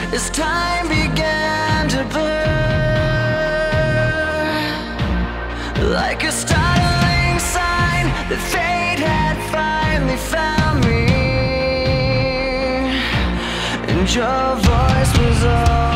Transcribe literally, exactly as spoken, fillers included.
as time began to blur, like a startling sign that fate had finally found me, and your voice was all